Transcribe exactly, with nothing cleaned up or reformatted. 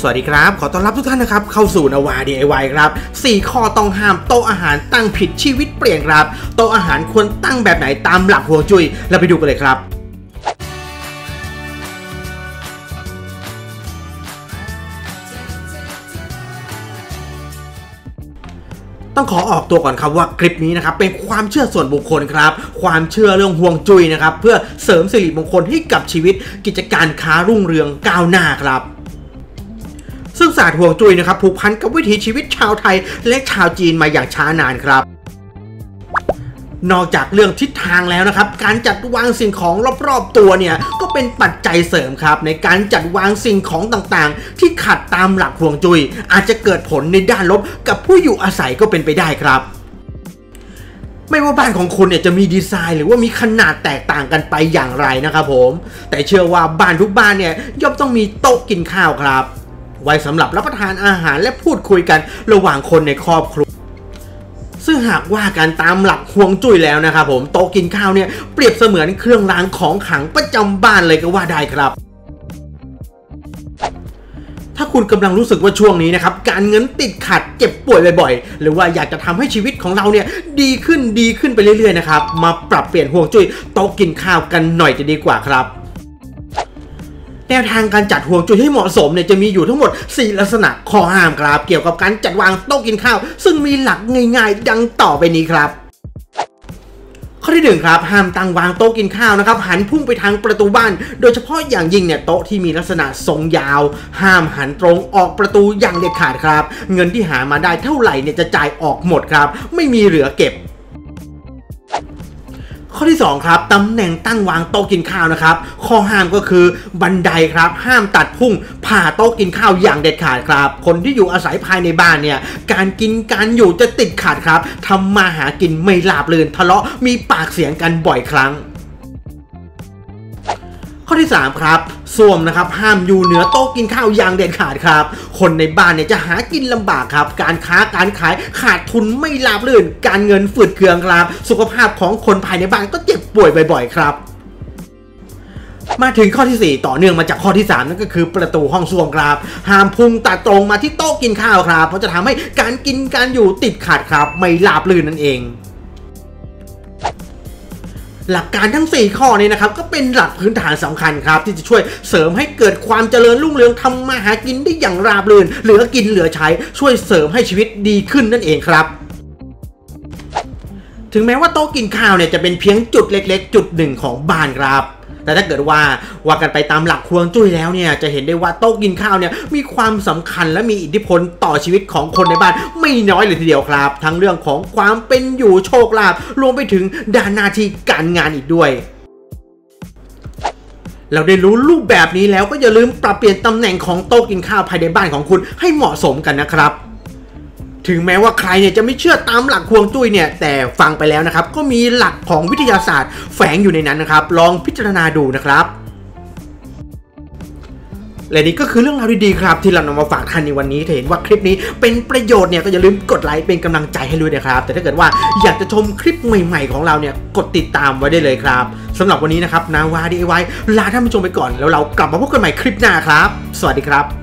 สวัสดีครับขอต้อนรับทุกท่านนะครับเข้าสู่นวา ดี ไอ วาย ครับสี่ข้อต้องห้ามโต๊ะอาหารตั้งผิดชีวิตเปลี่ยนครับโต๊ะอาหารควรตั้งแบบไหนตามหลักฮวงจุ้ยเราไปดูกันเลยครับต้องขอออกตัวก่อนครับว่าคลิปนี้นะครับเป็นความเชื่อส่วนบุคคลครับความเชื่อเรื่องฮวงจุ้ยนะครับเพื่อเสริมสิริมงคลให้กับชีวิตกิจการค้ารุ่งเรืองก้าวหน้าครับซึ่งศาสตร์ฮวงจุ้ยนะครับผูกพันกับวิถีชีวิตชาวไทยและชาวจีนมาอย่างช้านานครับนอกจากเรื่องทิศทางแล้วนะครับการจัดวางสิ่งของรอบๆตัวเนี่ยก็เป็นปัจจัยเสริมครับในการจัดวางสิ่งของต่างๆที่ขัดตามหลักฮวงจุ้ยอาจจะเกิดผลในด้านลบกับผู้อยู่อาศัยก็เป็นไปได้ครับไม่ว่าบ้านของคุณเนี่ยจะมีดีไซน์หรือว่ามีขนาดแตกต่างกันไปอย่างไรนะครับผมแต่เชื่อว่าบ้านทุกบ้านเนี่ยย่อมต้องมีโต๊ะกินข้าวครับไว้สำหรับรับประทานอาหารและพูดคุยกันระหว่างคนในครอบครัวซึ่งหากว่ากันตามหลักฮวงจุ้ยแล้วนะครับผมโต๊ะกินข้าวเนี่ยเปรียบเสมือนเครื่องรางของขลังประจำบ้านเลยก็ว่าได้ครับถ้าคุณกำลังรู้สึกว่าช่วงนี้นะครับการเงินติดขัดเจ็บป่วยบ่อยๆหรือว่าอยากจะทำให้ชีวิตของเราเนี่ยดีขึ้นดีขึ้นไปเรื่อยๆนะครับมาปรับเปลี่ยนฮวงจุ้ยโต๊ะกินข้าวกันหน่อยจะดีกว่าครับแนวทางการจัดฮวงจุ้ยให้เหมาะสมเนี่ยจะมีอยู่ทั้งหมดสี่ลักษณะข้อห้ามครับเกี่ยวกับการจัดวางโต๊ะกินข้าวซึ่งมีหลักง่ายๆดังต่อไปนี้ครับข้อที่หนึ่งครับห้ามตั้งวางโต๊ะกินข้าวนะครับหันพุ่งไปทางประตูบ้านโดยเฉพาะอย่างยิ่งเนี่ยโต๊ะที่มีลักษณะทรงยาวห้ามหันตรงออกประตูอย่างเด็ดขาดครับเงินที่หามาได้เท่าไหร่เนี่ยจะจ่ายออกหมดครับไม่มีเหลือเก็บข้อที่สองครับตำแหน่งตั้งวางโต๊ะกินข้าวนะครับข้อห้ามก็คือบันไดครับห้ามตัดพุ่งผ่าโต๊ะกินข้าวอย่างเด็ดขาดครับคนที่อยู่อาศัยภายในบ้านเนี่ยการกินการอยู่จะติดขัดครับทำมาหากินไม่ราบรื่นทะเลาะมีปากเสียงกันบ่อยครั้งข้อที่สามครับส้วมนะครับห้ามอยู่เหนือโต๊ะกินข้าวอย่างเด็ดขาดครับคนในบ้านเนี่ยจะหากินลำบากครับการค้าการขายขาดทุนไม่ราบรื่นการเงินฝืดเคืองครับสุขภาพของคนภายในบ้านก็เจ็บป่วยบ่อยๆครับมาถึงข้อที่สี่ต่อเนื่องมาจากข้อที่สามนั่นก็คือประตูห้องส้วมครับห้ามพุ่งตัดตรงมาที่โต๊ะกินข้าวครับเพราะจะทำให้การกินการอยู่ติดขัดครับไม่ราบรื่นนั่นเองหลักการทั้งสี่ข้อนี้นะครับก็เป็นหลักพื้นฐานสำคัญครับที่จะช่วยเสริมให้เกิดความเจริญรุ่งเรืองทำมาหากินได้อย่างราบรื่นเหลือกินเหลือใช้ช่วยเสริมให้ชีวิตดีขึ้นนั่นเองครับถึงแม้ว่าโต๊ะกินข้าวเนี่ยจะเป็นเพียงจุดเล็กๆจุดหนึ่งของบ้านครับแต่ถ้าเกิดว่าว่ากันไปตามหลักฮวงจุ้ยแล้วเนี่ยจะเห็นได้ว่าโต๊ะกินข้าวเนี่ยมีความสำคัญและมีอิทธิพลต่อชีวิตของคนในบ้านไม่น้อยเลยทีเดียวครับทั้งเรื่องของความเป็นอยู่โชคลาภรวมไปถึงด้านหน้าที่การงานอีกด้วยเราได้รู้รูปแบบนี้แล้วก็อย่าลืมปรับเปลี่ยนตำแหน่งของโต๊ะกินข้าวภายในบ้านของคุณให้เหมาะสมกันนะครับถึงแม้ว่าใครเนี่ยจะไม่เชื่อตามหลักฮวงจุ้ยเนี่ยแต่ฟังไปแล้วนะครับก็มีหลักของวิทยาศาสตร์แฝงอยู่ในนั้นนะครับลองพิจารณาดูนะครับและนี่ก็คือเรื่องราวดีๆครับที่เรานำมาฝากท่านในวันนี้ถ้าเห็นว่าคลิปนี้เป็นประโยชน์เนี่ยก็อย่าลืมกดไลค์เป็นกำลังใจให้ด้วยนะครับแต่ถ้าเกิดว่าอยากจะชมคลิปใหม่ๆของเราเนี่ยกดติดตามไว้ได้เลยครับสำหรับวันนี้นะครับนาวา ดี ไอ วาย ลาท่านผู้ชมไปก่อนแล้วเรากลับมาพบกันใหม่คลิปหน้าครับสวัสดีครับ